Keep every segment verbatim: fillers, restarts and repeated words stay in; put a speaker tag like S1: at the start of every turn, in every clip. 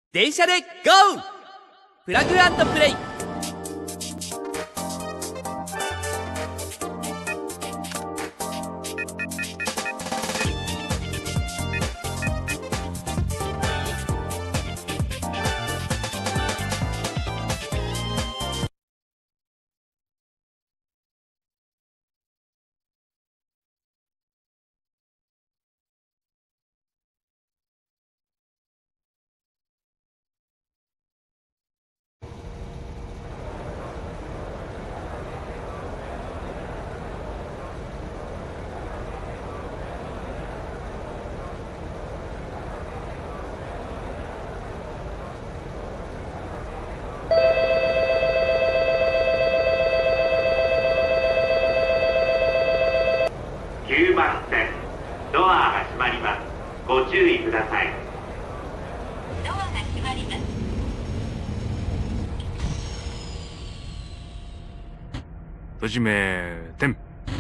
S1: 電車で ゴー！ プラグ&プレイ。
S2: きゅうばん線、ドアが閉まります。ご注意ください。
S3: ドアが閉まります。
S4: 閉じめ点。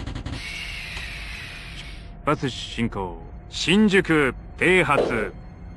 S4: 出発進行。新宿停発。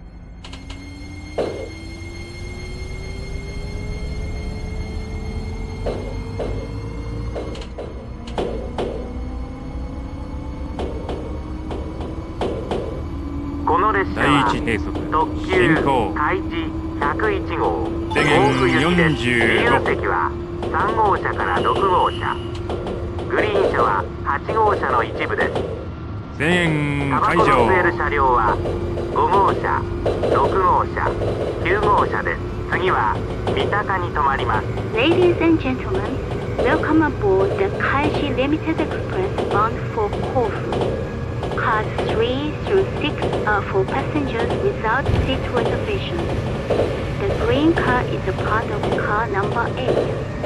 S2: この列車は
S4: 第一停速
S2: 特急
S4: 進行。
S2: 開示ひゃくいち号
S4: 制限
S2: 甲府行きです。自由
S4: よんじゅうご。
S2: 席はさん号車からろく号車、グリーン車ははち号車の一部です。
S4: 制限
S2: タバ
S4: 解
S2: コの吸える
S4: 除。
S2: 車両はご号車、ろく号車、きゅう号車です。次は三鷹に止まります。
S3: Ladies and gentlemen, welcome aboard the Kaiji Limited Express bound for Kofu. Cars three through six are for passengers without seat reservations. The green car is a part of car number eight.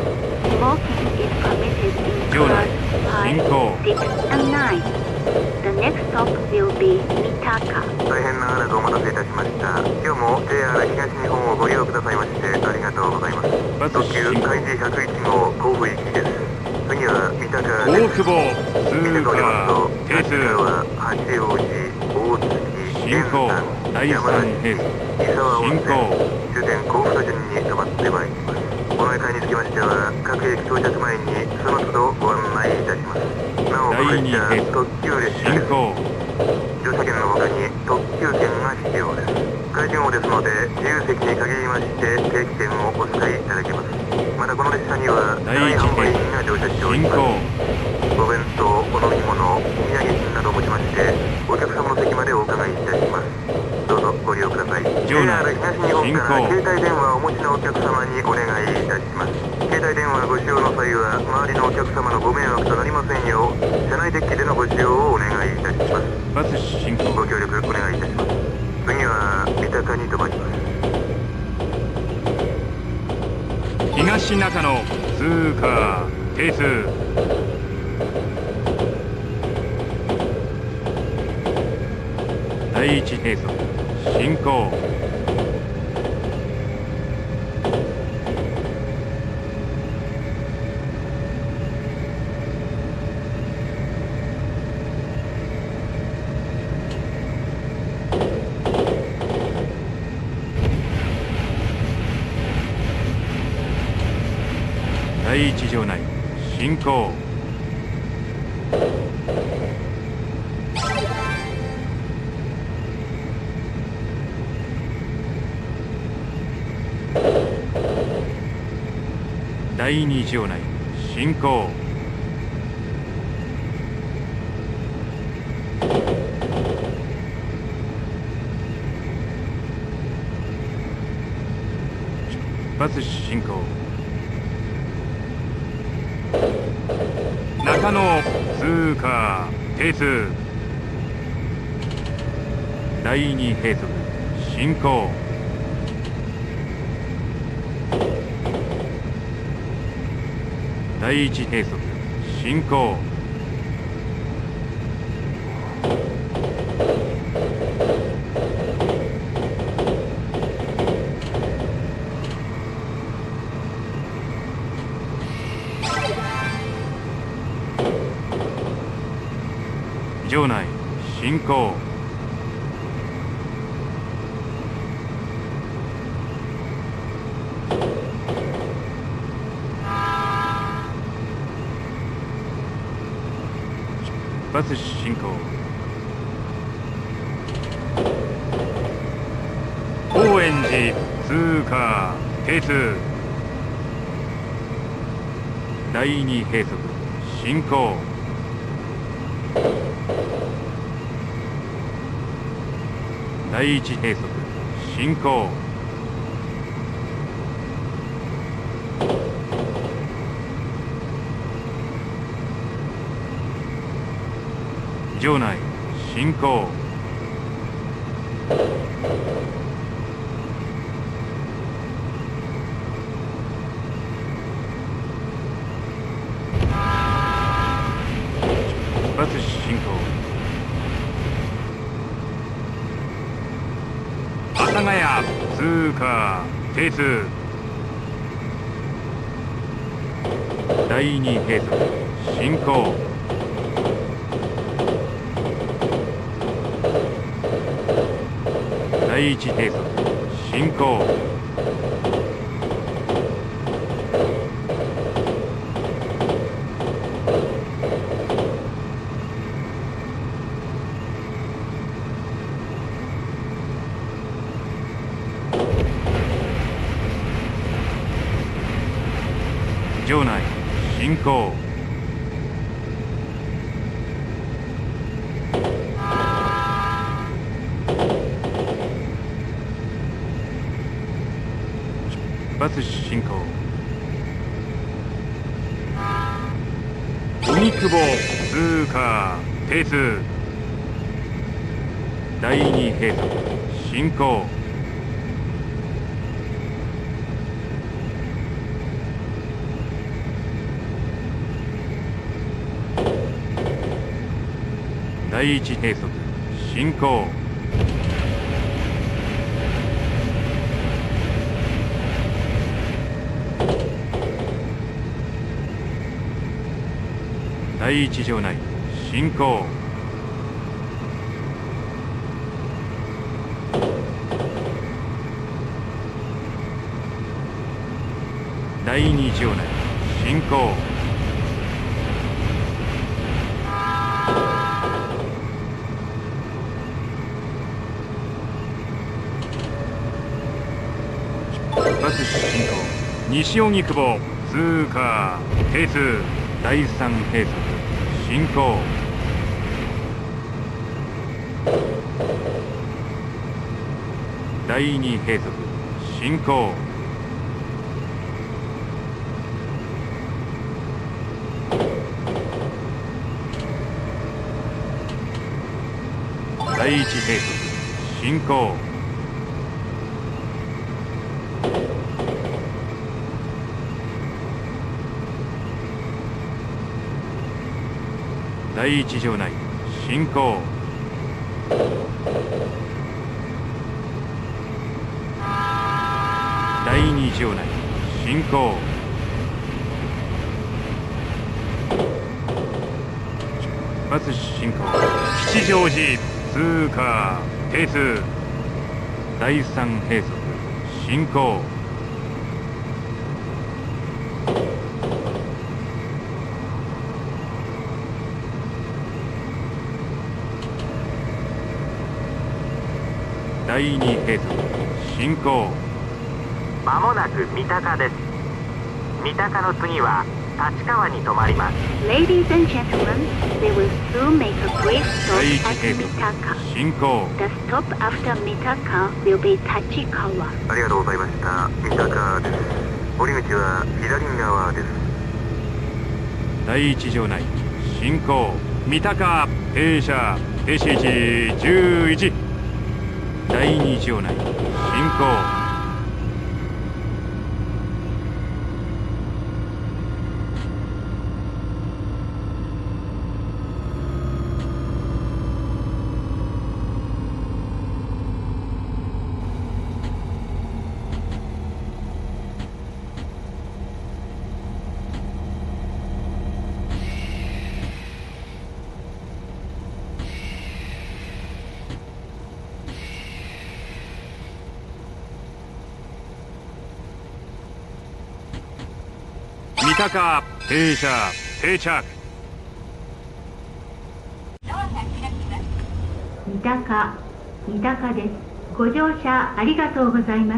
S3: Smoking is permitted in
S4: 場内
S3: cars
S4: 進
S3: five,
S4: 行。
S3: six, and nine. The next stop will be Mitaka.
S5: 大変長らくお待たせいたしました。今日も ジェイアール 東日本をご利用くださいましてありがとうございます。
S4: 出発
S5: 特急
S4: 進行。
S5: 開示ひゃくいち号甲府行きです。次は三鷹
S4: 大
S5: です。
S4: 久保
S5: 見て
S4: 通
S5: おりますと、
S4: 過停
S5: こちら
S4: 通。
S5: は八王子、大月、
S4: 進行。第
S5: 山
S4: 三
S5: 梨、
S4: 停速。
S5: 三沢温
S4: 進
S5: 泉、
S4: 行。
S5: 終点甲府途順に止まってまいります。この駅につきましては、各駅到着前にその都度ご案内いたします。なお、この
S4: 第二
S5: 列車
S4: 停速
S5: 特急列車です。
S4: 進行。
S5: 乗車券の他に特急券が必要です。開示号ですので自由席に限りまして定期券をお使いいただけます。またこの列車には
S4: 第一
S5: 販売員が乗車しております。
S4: 進行。
S5: お弁当、お飲み物、お土産品などを持ちましてお客様の席までお伺いいたします。どうぞご利用ください。 ジェイアール 東日本から
S4: 進行。
S5: 携帯電話をお持ちのお客様にお願いいたします。携帯電話ご使用の際は周りのお客様のご迷惑となりませんよう車内デッキでのご使用をお願いいたします。
S4: 出発進行。
S5: ご協力お願いいたします。次は三鷹に停まります。
S4: 東中野通過停通。第一停速進行。第一場内進行。第二場内進行。出発進行。中野通過停通。第二閉塞進行。第一閉塞進行。場内進行。 発進行。高円寺通過係数。第二閉塞進行。第一閉塞進行。場内進行。出発進行。阿佐ヶ谷通過係数。第二閉塞進行。第一閉塞進行。場内進行。出発進行。荻窪通過係数。第二閉塞進行。第一閉塞進行。第一場内進行。第二場内進行。出発進行。西荻窪通過係数。第三閉塞進行。第二閉塞進行。第一閉塞進行。第一場内進行。第二場内進行。出発進行。吉祥寺通過係数。第三閉塞進行。第二閉塞進行。
S2: まもなく三鷹です。三鷹の次は立川に停まります。
S3: Ladies and gentlemen, we will soon make a brief stop
S4: 第一
S3: at
S4: 閉塞
S3: Mitaka.
S4: 進行。
S3: The stop after Mitaka will be Tachikawa.
S5: ありがとうございました。三鷹です。降り口は左側です。
S4: 第一場内進行。三鷹停車停止位置じゅういち。第二場内進行。三鷹停車定着。
S3: 高、三鷹です。ご乗車ありがとうございます。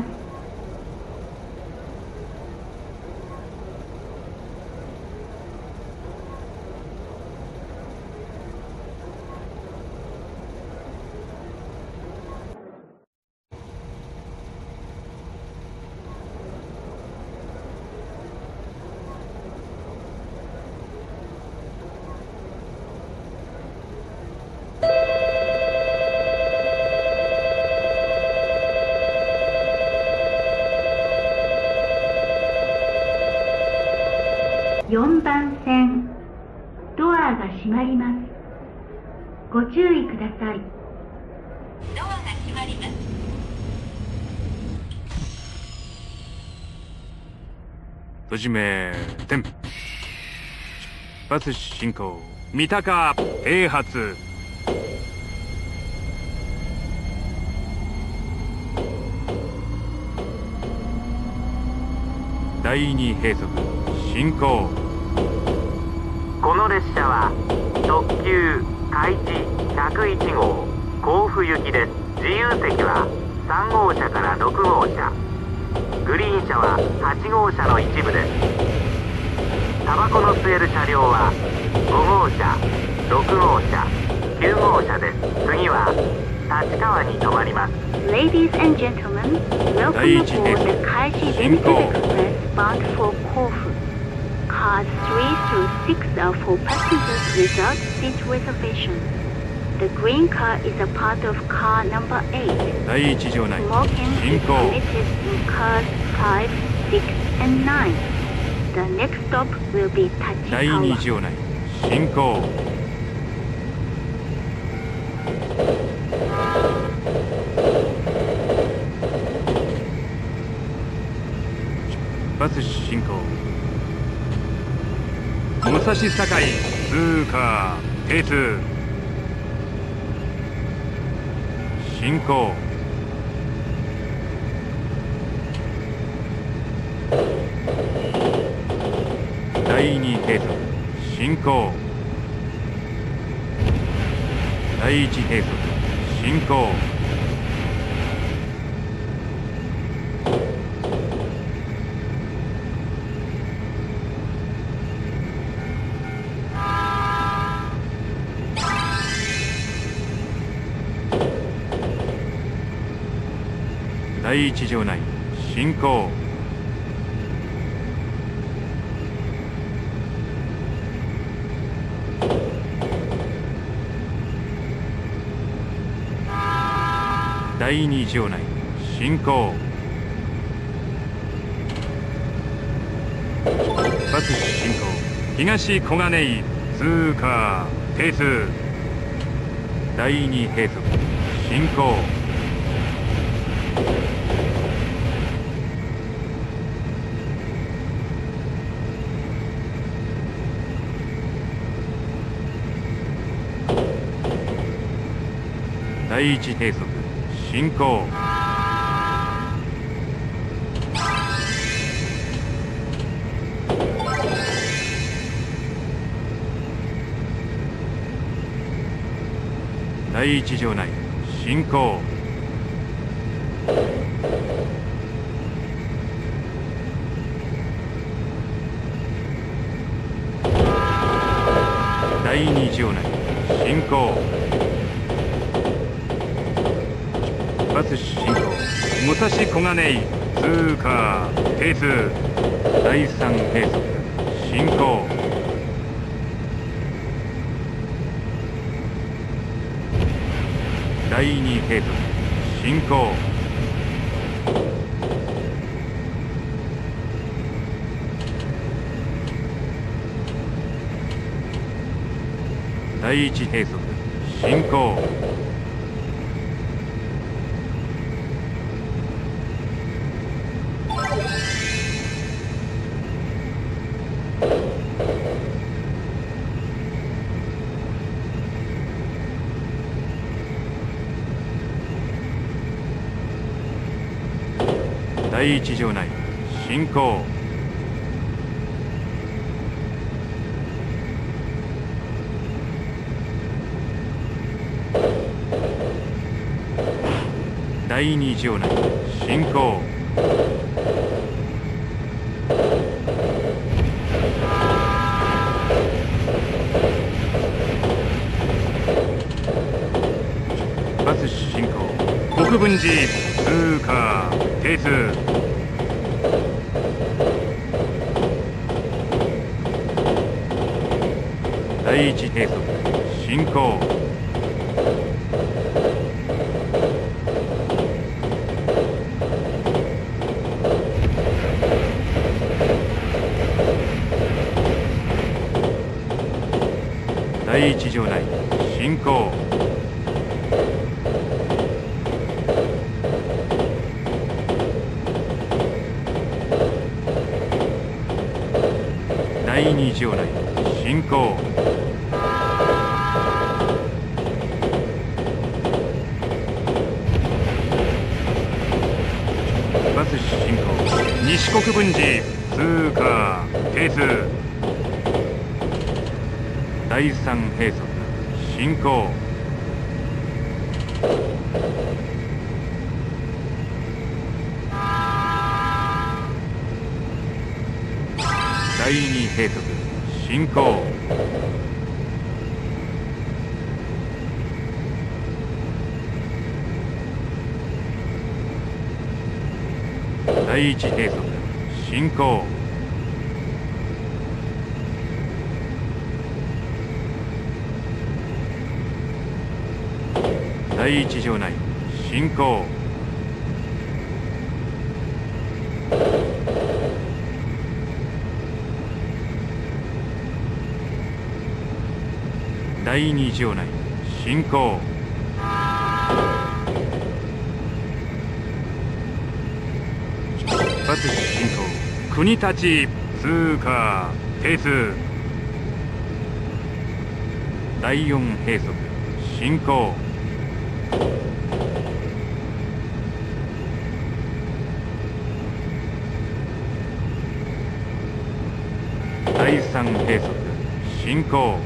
S3: よんばん線、ドアが閉まります。ご注意ください。ドアが閉まります。
S4: 閉じめ点。出発進行。三鷹併発。第二閉塞進行。
S2: この列車は特急開智ひゃくいち号甲府行きです。自由席はさん号車からろく号車、グリーン車ははち号車の一部です。タバコの吸える車両はご号車、ろく号車、きゅう号車です。次は立川に停まります。
S3: Ladies and gentlemen, welcome aboard the Kaishi Limited Express bound for Kofu. Cars three through six are for passengers without seat reservation. The green car is a part of car number eight.
S4: 第一場内
S3: Smoking
S4: 進
S3: is
S4: 行。
S3: permitted in cars five, six, and nine. The next stop will be
S4: 第二
S3: Tachikawa.
S4: 場内進行。出発進行。武蔵境通過停通。進行。第二閉塞進行。第一閉塞進行。第一場内進行。第二場内進行。出発進行。東小金井通過停通。第二閉塞進行。第一閉塞進行。第一場内進行。第二場内進行。出発進行。武蔵小金井通過停通。第三閉塞進行。第二閉塞進行。第一閉塞進行。第一場内進行。 第二場内進行。バス進行。国分寺通過停数。第一停速進行。第一場内進行。第二場内進行。バス進行。西国分寺通過停数。第三閉塞進行。第二閉塞進行。第一閉塞進行。第一場内進行。第二場内進行。バス進行。国立通過停数。第四閉塞進行。第三閉塞進行。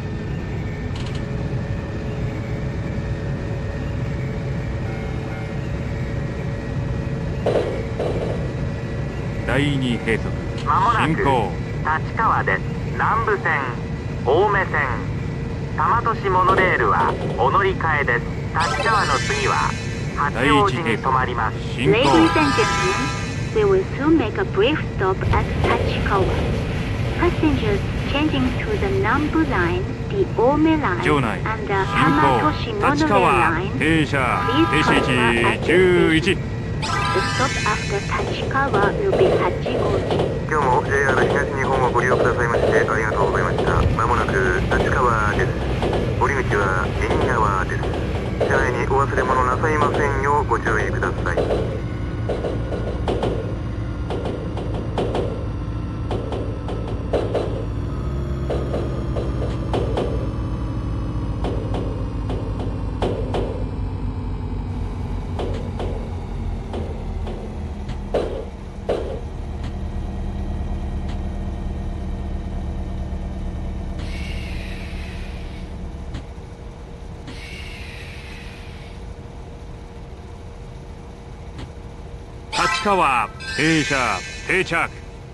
S4: 第二閉塞
S2: まもなく
S4: 進行。
S2: 立川です。南武線、青梅線、多摩都市モノレールはお乗り換えです。立川の次は八王子に止まります。
S4: 進
S3: Ladies
S4: 行。
S3: and gentlemen, we will soon make a brief stop at Tachikawa. Passengers changing to the Nambu Line, the Ome Line,
S4: 場内
S3: and the
S4: 進
S3: Hamatoshi
S4: 行。立
S3: Monorail
S4: 川
S3: Line,
S4: 停車
S3: please
S4: 停止
S3: transfer
S4: 位
S3: at
S4: 置
S3: the
S4: じゅういち。
S3: station. The stop after Tachikawa will be Hachioji.
S5: 今日も ジェイアール 東日本をご利用くださいましてありがとうございました。まもなく立川です。降り口は右側です。車内にお忘れ物なさいませんようご注意ください。
S4: 立川停車定着。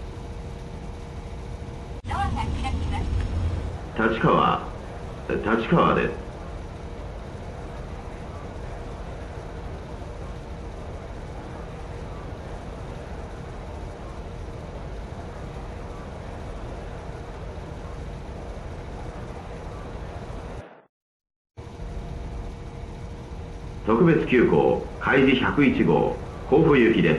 S6: 立川立川です。特別急行開示ひゃくいち号甲府行きです。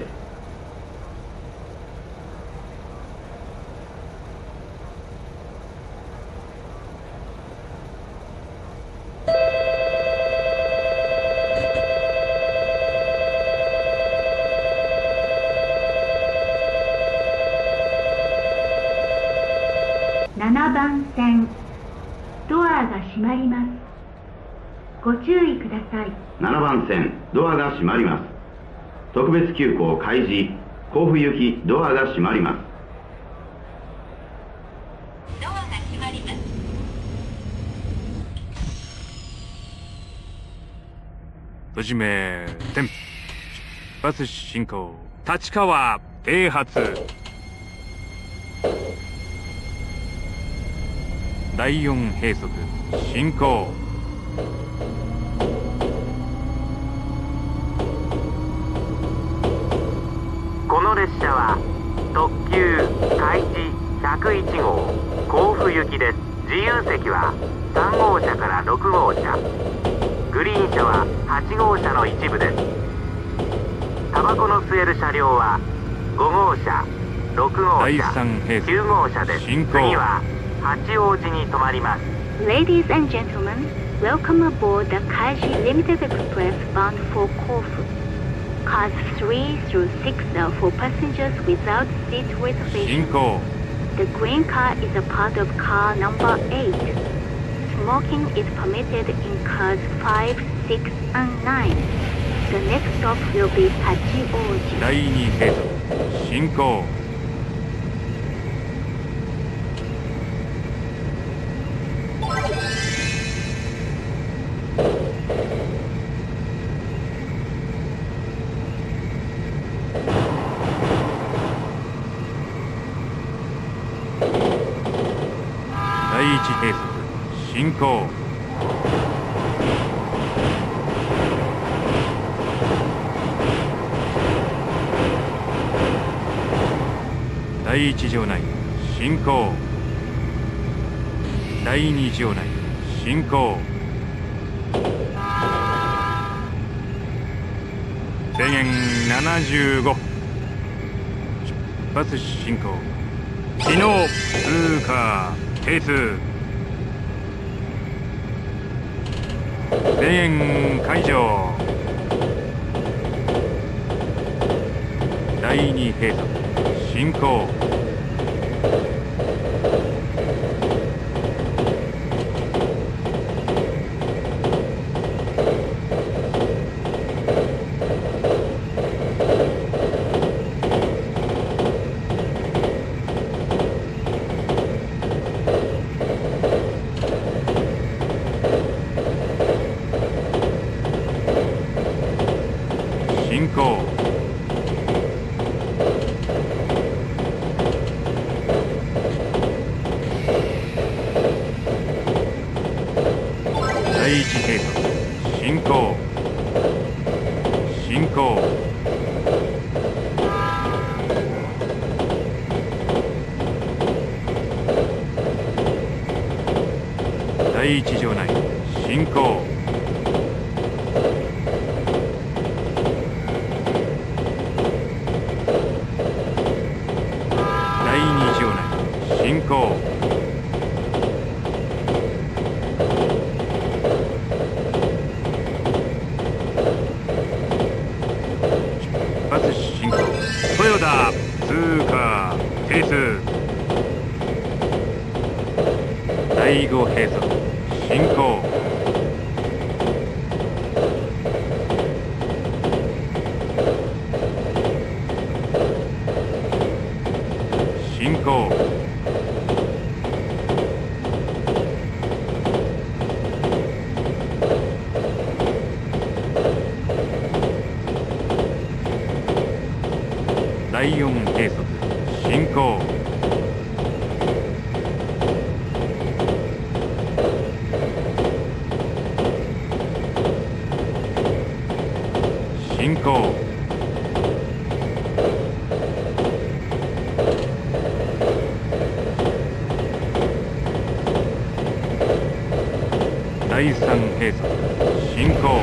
S3: ななばん線、ドアが閉まります。ご注意ください。
S6: ななばん線ドアが閉まります。特別急行開示甲府行きドアが閉まります。
S3: ドアが閉まります。
S4: 閉じめ点。 発進行。立川停発。だいよん閉塞進行。
S2: この列車は特急開智ひゃくいち号甲府行きです。自由席はさん号車からろく号車、グリーン車ははち号車の一部です。タバコの吸える車両はご号車、ろく号車、きゅう号車です。次は八王子に停まります。
S3: Ladies and gentlemen, welcome aboard the Kaiji Limited Express bound for Kofu. Cars three through six are for passengers without seat
S4: 進
S3: reservation.
S4: 行。
S3: The green car is a part of car number eight. Smoking is permitted in cars five, six, and nine. The next stop will be Hachioji.
S4: だいに閉塞進行。だいいち閉塞進行。だいいち場内進行。だいに場内進行。制限ななじゅうご。出発進行。機能通過係数。制限解除。だいに閉塞進行。進行。だいいち閉塞進行。進行。だいいち場内進行。だいに場内進行。出発進行。豊田通過係数。だいご閉塞進行。進行。だいよん閉塞進行。進行。だいさん閉塞進行。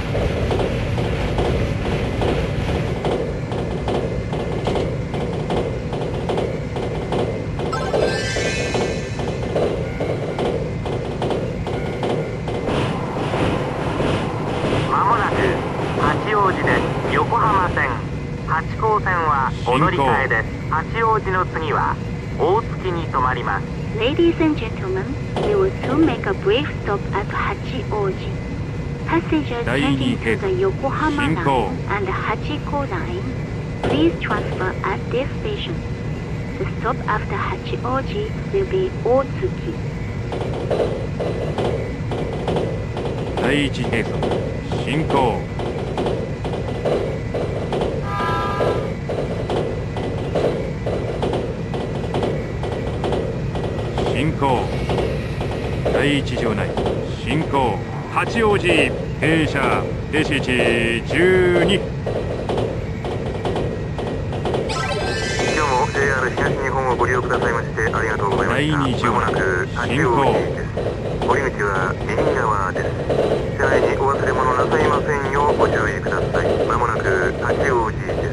S2: まもなく八王子です。横浜線、八高線はお乗り換えです。八王子の次は大月に停まります。
S3: Ladies and gentlemen, we will soon make a brief stop at Hachioji. Passengers changing to the Yokohama line and Hachiko line, please transfer at this station. The stop after Hachioji will be Otsuki.
S4: だいいち閉塞進行。 行。第一場内進行。八王子停車停止位置じゅうに。
S5: 今日も ジェイアール 東日本をご利用くださいましてありがとうございました。
S4: 第二場
S5: まもなく八王子です。降り口は右側です。車内にお忘れ物なさいませんようご注意ください。まもなく八王子です。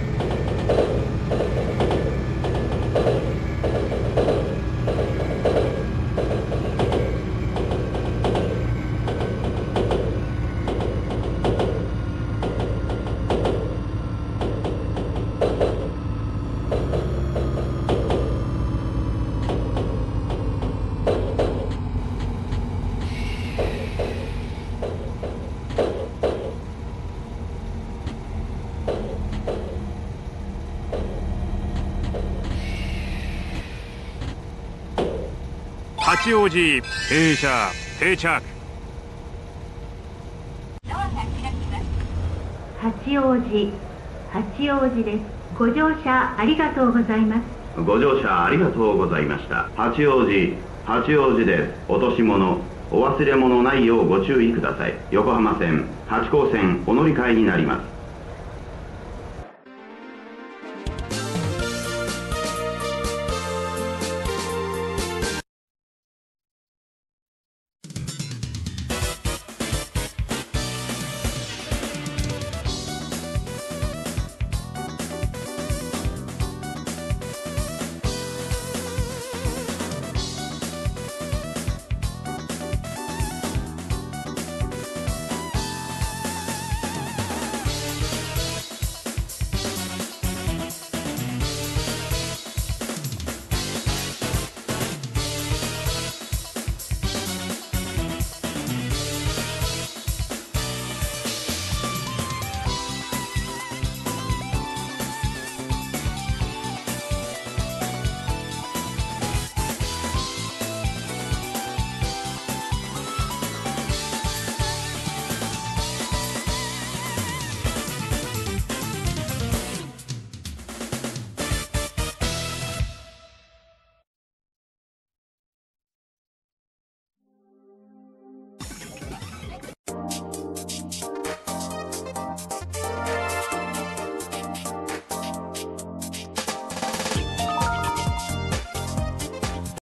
S4: 八王子停車定着。
S3: 八王子、八王子です。ご乗車ありがとうございます。
S6: ご乗車ありがとうございました。八王子、八王子です。落とし物、お忘れ物ないようご注意ください。横浜線、八高線お乗り換えになります。